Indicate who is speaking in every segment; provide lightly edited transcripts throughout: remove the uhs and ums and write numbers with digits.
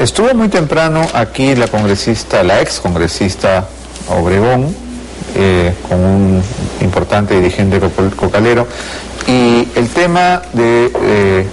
Speaker 1: Estuvo muy temprano aquí la congresista, la ex congresista Obregón, con un importante dirigente cocalero, y el tema de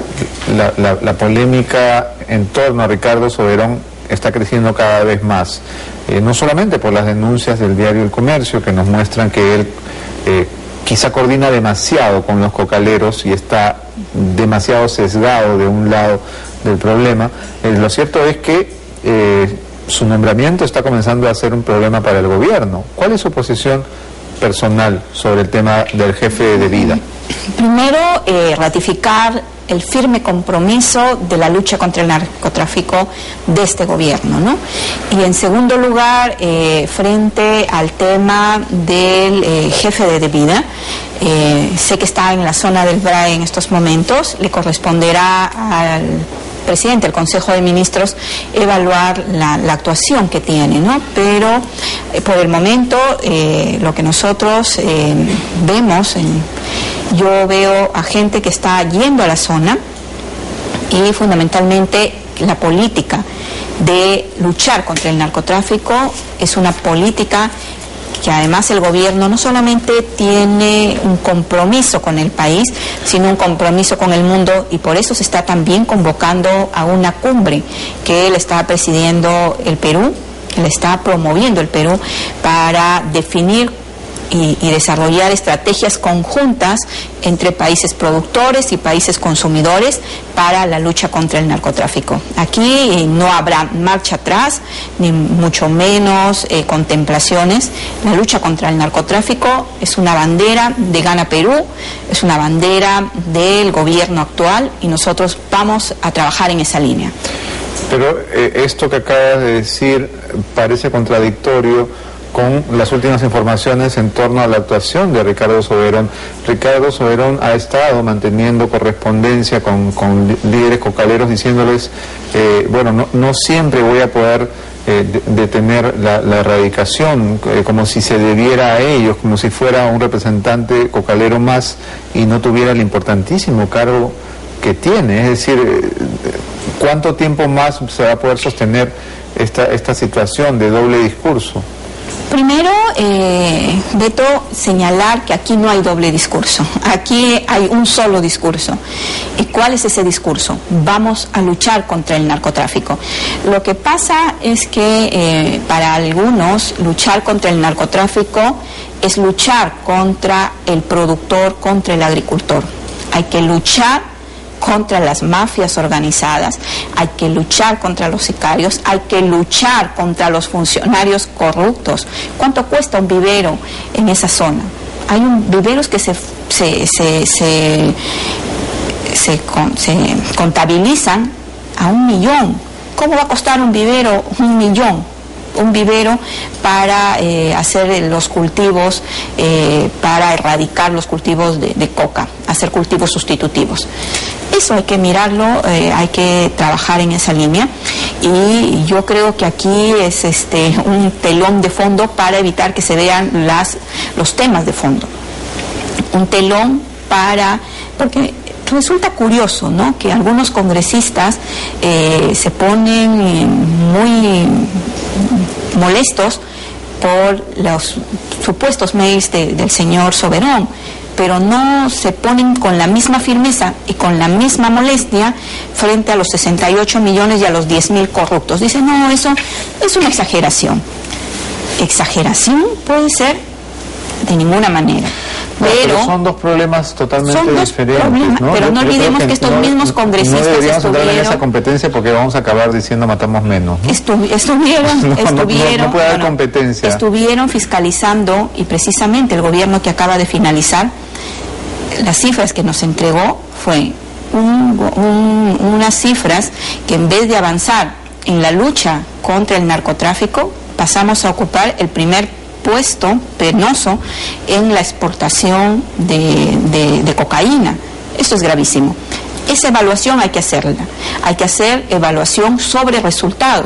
Speaker 1: la polémica en torno a Ricardo Soberón está creciendo cada vez más, no solamente por las denuncias del diario El Comercio, que nos muestran que él quizá coordina demasiado con los cocaleros y está demasiado sesgado de un lado del problema. Lo cierto es que su nombramiento está comenzando a ser un problema para el gobierno. ¿Cuál es su posición personal sobre el tema del jefe de vida?
Speaker 2: Primero, ratificar el firme compromiso de la lucha contra el narcotráfico de este gobierno, ¿no? Y en segundo lugar, frente al tema del jefe de vida, sé que está en la zona del BRAE en estos momentos, le corresponderá al presidente del Consejo de Ministros evaluar la actuación que tiene, ¿no? Pero por el momento lo que nosotros vemos, yo veo a gente que está yendo a la zona y fundamentalmente la política de luchar contra el narcotráfico es una política que además el gobierno no solamente tiene un compromiso con el país, sino un compromiso con el mundo, y por eso se está también convocando a una cumbre que él está presidiendo el Perú, que le está promoviendo el Perú, para definir y desarrollar estrategias conjuntas entre países productores y países consumidores para la lucha contra el narcotráfico. Aquí no habrá marcha atrás, ni mucho menos contemplaciones. La lucha contra el narcotráfico es una bandera de Gana Perú, es una bandera del gobierno actual, y nosotros vamos a trabajar en esa línea.
Speaker 1: Pero esto que acabas de decir parece contradictorio con las últimas informaciones en torno a la actuación de Ricardo Soberón. Ricardo Soberón ha estado manteniendo correspondencia con líderes cocaleros diciéndoles, bueno, no siempre voy a poder detener la erradicación, como si se debiera a ellos, como si fuera un representante cocalero más y no tuviera el importantísimo cargo que tiene. Es decir, ¿cuánto tiempo más se va a poder sostener esta situación de doble discurso?
Speaker 2: Primero, Beto, señalar que aquí no hay doble discurso, aquí hay un solo discurso. ¿Y cuál es ese discurso? Vamos a luchar contra el narcotráfico. Lo que pasa es que para algunos luchar contra el narcotráfico es luchar contra el productor, contra el agricultor. Hay que luchar contra las mafias organizadas, hay que luchar contra los sicarios, hay que luchar contra los funcionarios corruptos. ¿Cuánto cuesta un vivero en esa zona? Hay viveros que se contabilizan a 1 millón. ¿Cómo va a costar un vivero 1 millón? Un vivero para hacer los cultivos, para erradicar los cultivos de coca, hacer cultivos sustitutivos. Eso hay que mirarlo, hay que trabajar en esa línea, y yo creo que aquí es un telón de fondo para evitar que se vean los temas de fondo. Un telón porque resulta curioso, ¿no?, que algunos congresistas se ponen muy molestos por los supuestos mails del señor Soberón, pero no se ponen con la misma firmeza y con la misma molestia frente a los 68 millones y a los 10.000 corruptos. Dicen, no, eso es una exageración. Exageración puede ser de ninguna manera. Pero
Speaker 1: son dos problemas totalmente diferentes, ¿no?
Speaker 2: Pero no olvidemos que estos mismos congresistas
Speaker 1: no deberíamos entrar en esa competencia, porque vamos a acabar diciendo matamos menos, ¿no?
Speaker 2: No
Speaker 1: puede haber competencia.
Speaker 2: Estuvieron fiscalizando, y precisamente el gobierno que acaba de finalizar, las cifras que nos entregó fue unas cifras que, en vez de avanzar en la lucha contra el narcotráfico, pasamos a ocupar el primer puesto penoso en la exportación de cocaína. Esto es gravísimo. Esa evaluación hay que hacerla. Hay que hacer evaluación sobre resultados.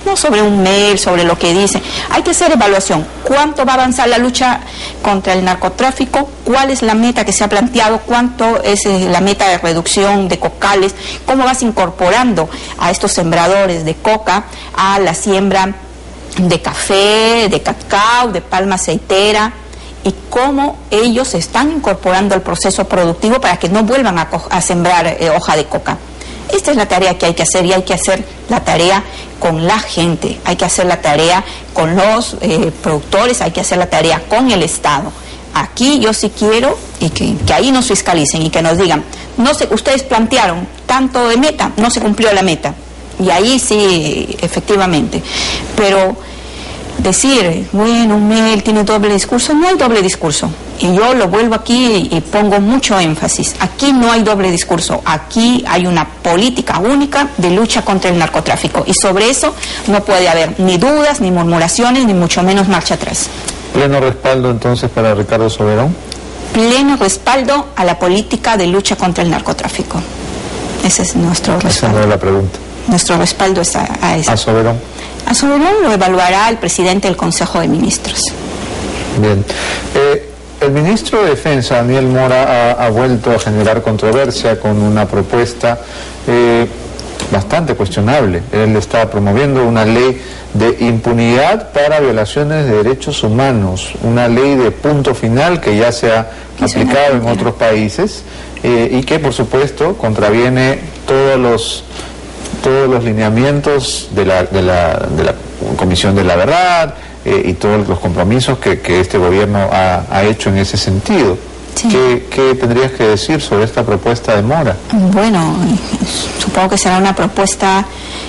Speaker 2: no sobre un mail, sobre lo que dicen. Hay que hacer evaluación. ¿Cuánto va a avanzar la lucha contra el narcotráfico? ¿Cuál es la meta que se ha planteado? ¿Cuánto es la meta de reducción de cocales? ¿Cómo vas incorporando a estos sembradores de coca a la siembra de café, de cacao, de palma aceitera? Y cómo ellos están incorporando el proceso productivo para que no vuelvan a sembrar hoja de coca. Esta es la tarea que hay que hacer, y hay que hacer la tarea con la gente, hay que hacer la tarea con los productores, hay que hacer la tarea con el Estado. Aquí yo sí quiero y que ahí nos fiscalicen y que nos digan, no sé, ustedes plantearon tanto de meta, no se cumplió la meta. Y ahí sí, efectivamente. Pero decir, bueno, un mail tiene doble discurso, no hay doble discurso. Y yo lo vuelvo aquí y pongo mucho énfasis. Aquí no hay doble discurso, aquí hay una política única de lucha contra el narcotráfico. Y sobre eso no puede haber ni dudas, ni murmuraciones, ni mucho menos marcha atrás.
Speaker 1: ¿Pleno respaldo entonces para Ricardo Soberón?
Speaker 2: Pleno respaldo a la política de lucha contra el narcotráfico. Ese es nuestro respaldo. Esa
Speaker 1: no es la pregunta.
Speaker 2: Nuestro respaldo es a eso.
Speaker 1: ¿A Soberón?
Speaker 2: A Soberón lo evaluará el presidente del Consejo de Ministros.
Speaker 1: Bien. El ministro de Defensa, Daniel Mora, ha vuelto a generar controversia con una propuesta bastante cuestionable. Él está promoviendo una ley de impunidad para violaciones de derechos humanos, una ley de punto final que ya se ha aplicado en otros países y que, por supuesto, contraviene todos los lineamientos de la Comisión de la Verdad y todos los compromisos que este gobierno ha hecho en ese sentido. Sí. ¿Qué tendrías que decir sobre esta propuesta de Mora?
Speaker 2: Bueno, supongo que será una propuesta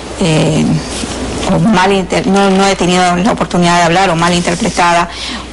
Speaker 2: no he tenido la oportunidad de hablar, o mal interpretada,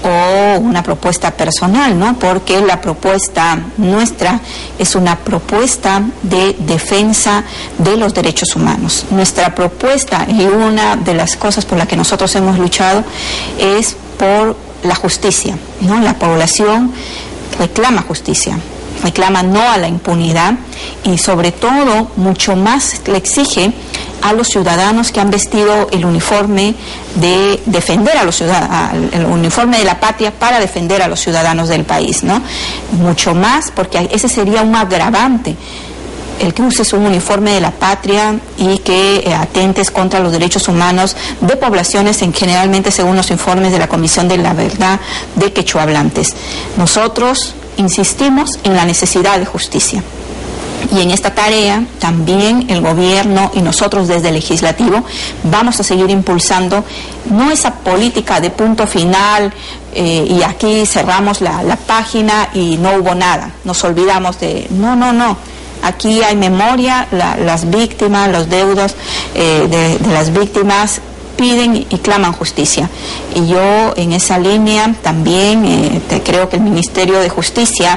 Speaker 2: o una propuesta personal, ¿no? Porque la propuesta nuestra es una propuesta de defensa de los derechos humanos. Nuestra propuesta, y una de las cosas por las que nosotros hemos luchado, es por la justicia, ¿no? La población reclama justicia, reclama no a la impunidad, y sobre todo mucho más le exige a los ciudadanos que han vestido el uniforme de defender a los ciudadanos, el uniforme de la patria para defender a los ciudadanos del país, ¿no? Mucho más, porque ese sería un agravante, el que uses un uniforme de la patria y que atentes contra los derechos humanos de poblaciones generalmente, según los informes de la Comisión de la Verdad, de quechuahablantes. Nosotros insistimos en la necesidad de justicia. Y en esta tarea también el gobierno y nosotros desde el legislativo vamos a seguir impulsando no esa política de punto final y aquí cerramos la página y no hubo nada, nos olvidamos de... No. Aquí hay memoria, las víctimas, los deudos de las víctimas piden y claman justicia. Y yo en esa línea también creo que el Ministerio de Justicia,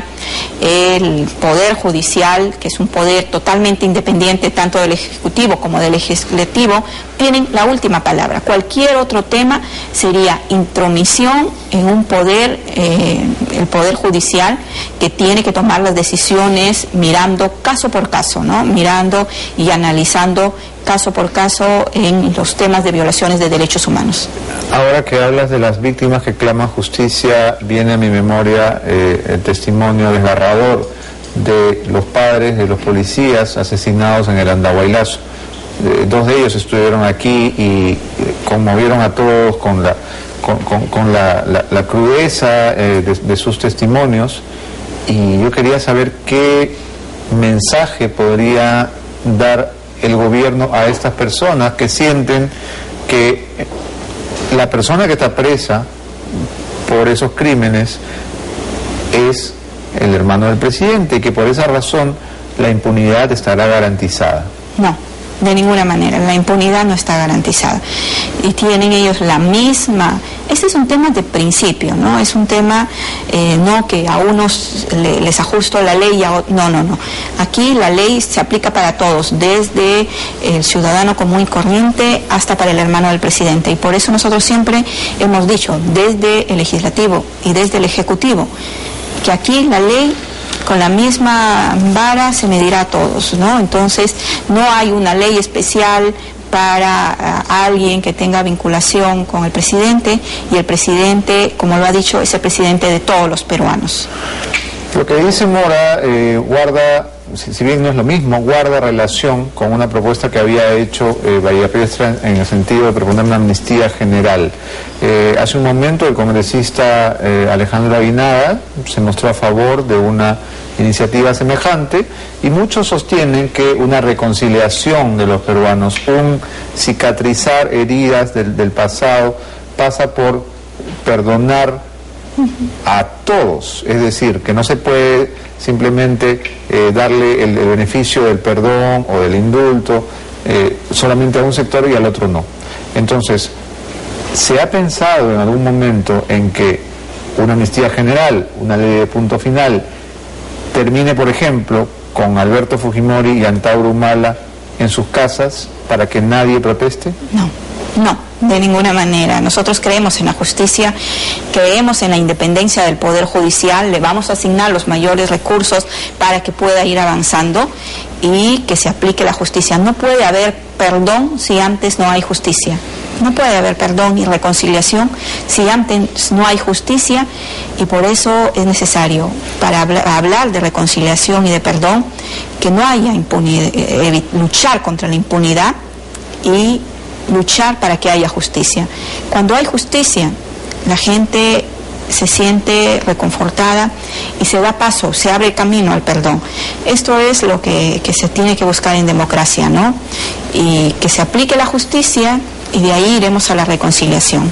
Speaker 2: el Poder Judicial, que es un poder totalmente independiente tanto del Ejecutivo como del Legislativo, tienen la última palabra. Cualquier otro tema sería intromisión en un poder, el Poder Judicial, que tiene que tomar las decisiones mirando caso por caso, ¿no? Mirando y analizando caso por caso en los temas de violaciones de derechos humanos.
Speaker 1: Ahora que hablas de las víctimas que claman justicia, viene a mi memoria el testimonio desgarrador de los padres de los policías asesinados en el Andahuaylazo. Dos de ellos estuvieron aquí y conmovieron a todos con la crudeza de sus testimonios, y yo quería saber qué mensaje podría dar el gobierno a estas personas que sienten que la persona que está presa por esos crímenes es el hermano del presidente y que por esa razón la impunidad estará garantizada.
Speaker 2: No, de ninguna manera, la impunidad no está garantizada. Y tienen ellos la misma... Este es un tema de principio, ¿no? Es un tema, no que a unos les ajusto la ley y a otros... No. Aquí la ley se aplica para todos, desde el ciudadano común y corriente hasta para el hermano del presidente. Y por eso nosotros siempre hemos dicho, desde el Legislativo y desde el Ejecutivo, que aquí la ley con la misma vara se medirá a todos, ¿no? Entonces no hay una ley especial para alguien que tenga vinculación con el presidente, y el presidente, como lo ha dicho, es el presidente de todos los peruanos.
Speaker 1: Lo que dice Mora guarda, si bien no es lo mismo, guarda relación con una propuesta que había hecho Bahía Piestra en el sentido de proponer una amnistía general. Hace un momento el congresista Alejandro Aguinaga se mostró a favor de una iniciativa semejante, y muchos sostienen que una reconciliación de los peruanos, un cicatrizar heridas del pasado, pasa por perdonar a todos, es decir, que no se puede simplemente darle el beneficio del perdón o del indulto solamente a un sector y al otro no. Entonces, ¿se ha pensado en algún momento en que una amnistía general, una ley de punto final, termine, por ejemplo, con Alberto Fujimori y Antauro Humala en sus casas para que nadie proteste?
Speaker 2: No, de ninguna manera. Nosotros creemos en la justicia, creemos en la independencia del Poder Judicial, le vamos a asignar los mayores recursos para que pueda ir avanzando y que se aplique la justicia. No puede haber perdón si antes no hay justicia. No puede haber perdón y reconciliación si antes no hay justicia, y por eso es necesario, para hablar de reconciliación y de perdón, que no haya impunidad, luchar contra la impunidad y luchar para que haya justicia. Cuando hay justicia, la gente se siente reconfortada y se da paso, se abre el camino al perdón. Esto es lo que se tiene que buscar en democracia, ¿no? Y que se aplique la justicia, y de ahí iremos a la reconciliación.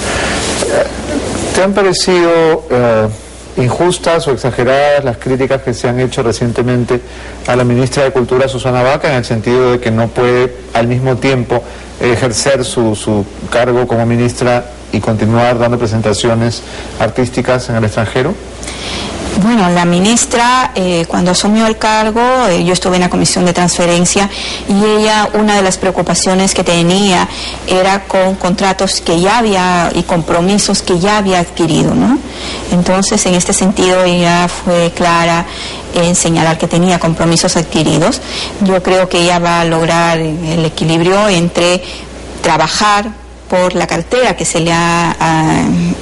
Speaker 1: ¿Te han parecido injustas o exageradas las críticas que se han hecho recientemente a la ministra de Cultura, Susana Baca, en el sentido de que no puede al mismo tiempo ejercer su cargo como ministra y continuar dando presentaciones artísticas en el extranjero?
Speaker 2: Bueno, la ministra, cuando asumió el cargo, yo estuve en la comisión de transferencia, y ella, una de las preocupaciones que tenía era con contratos que ya había y compromisos que ya había adquirido, ¿no? Entonces, en este sentido, ella fue clara en señalar que tenía compromisos adquiridos. Yo creo que ella va a lograr el equilibrio entre trabajar por la cartera que se le ha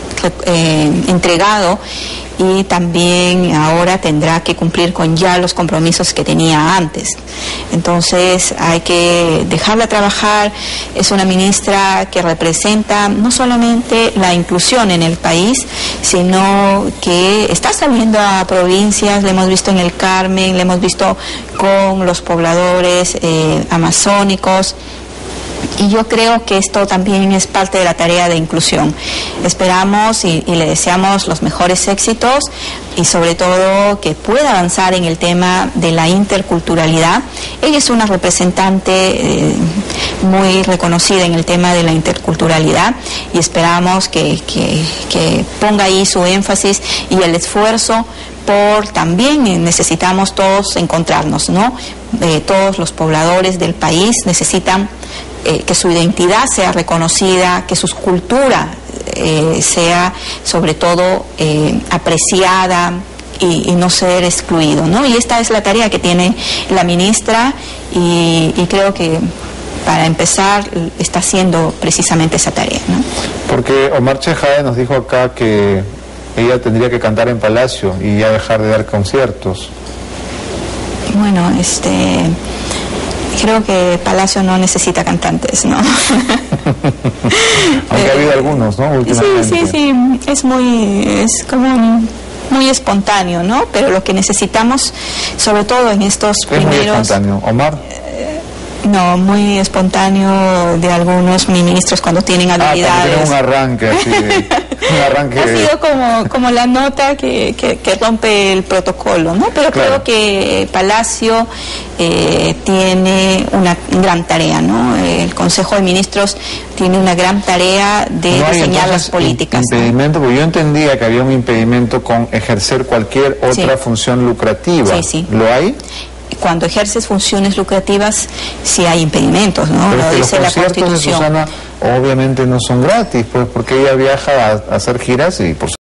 Speaker 2: entregado, y también ahora tendrá que cumplir con ya los compromisos que tenía antes. Entonces hay que dejarla trabajar. Es una ministra que representa no solamente la inclusión en el país, sino que está saliendo a provincias. Le hemos visto en el Carmen, le hemos visto con los pobladores amazónicos. Y yo creo que esto también es parte de la tarea de inclusión. Esperamos y le deseamos los mejores éxitos, y sobre todo que pueda avanzar en el tema de la interculturalidad. Ella es una representante muy reconocida en el tema de la interculturalidad, y esperamos que ponga ahí su énfasis y el esfuerzo, por también necesitamos todos encontrarnos, ¿no? Todos los pobladores del país necesitan que su identidad sea reconocida, que su cultura sea sobre todo apreciada y no ser excluido, ¿no? Y esta es la tarea que tiene la ministra, y creo que para empezar está haciendo precisamente esa tarea, ¿no? Porque
Speaker 1: Omar Chejade nos dijo acá que ella tendría que cantar en Palacio y ya dejar de dar conciertos.
Speaker 2: Bueno, creo que Palacio no necesita cantantes, ¿no?
Speaker 1: Aunque ha habido algunos, ¿no? Últimamente.
Speaker 2: Sí, es como muy espontáneo, ¿no? Pero lo que necesitamos, sobre todo en estos primeros...
Speaker 1: Es muy espontáneo. ¿Omar?
Speaker 2: No, muy espontáneo de algunos ministros cuando tienen habilidades.
Speaker 1: Tiene un arranque así, un arranque...
Speaker 2: Ha sido como la nota que rompe el protocolo, ¿no? Pero claro, creo que Palacio tiene una gran tarea, ¿no? El Consejo de Ministros tiene una gran tarea de diseñar las políticas.
Speaker 1: Impedimento, porque yo entendía que había un impedimento con ejercer cualquier otra función lucrativa.
Speaker 2: Sí.
Speaker 1: ¿Lo hay?
Speaker 2: Cuando ejerces funciones lucrativas sí hay impedimentos, ¿no?
Speaker 1: Pero es que los conciertos de Susana obviamente no son gratis, pues porque ella viaja a hacer giras y por